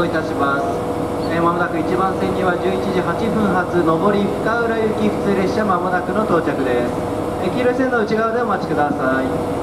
行いたします。まもなく1番線には11時8分発上り深浦行き普通列車まもなくの到着です。黄色い線の内側でお待ちください。